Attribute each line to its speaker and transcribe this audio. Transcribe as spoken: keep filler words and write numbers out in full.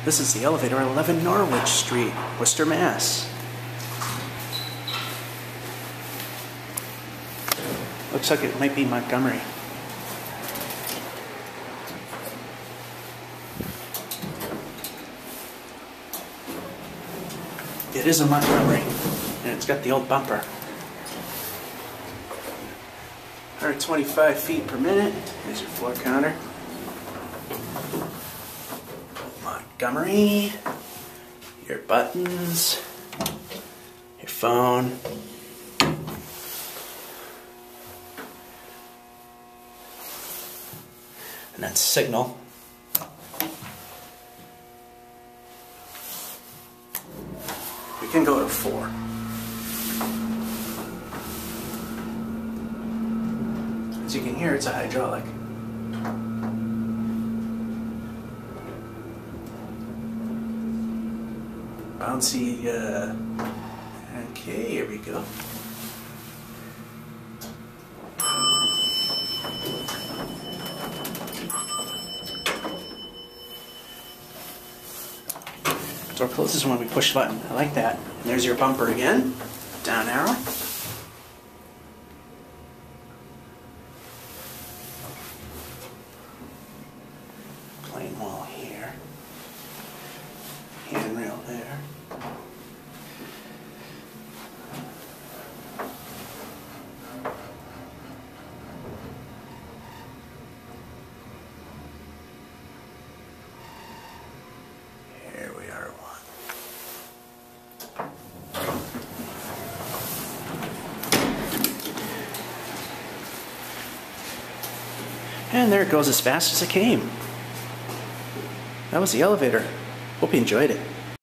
Speaker 1: This is the elevator at eleven Norwich Street, Worcester, Mass. Looks like it might be Montgomery. It is a Montgomery, and it's got the old bumper. one hundred twenty-five feet per minute. There's your floor counter. Montgomery. Your buttons. Your phone. And then signal. We can go to four. As you can hear, it's a hydraulic. Bouncy, uh, okay, here we go. Door closes when we push the button. I like that. And there's your bumper again. Down arrow. Plain wall here. Handrail there. Here we are. And there it goes as fast as it came. That was the elevator. Hope you enjoyed it.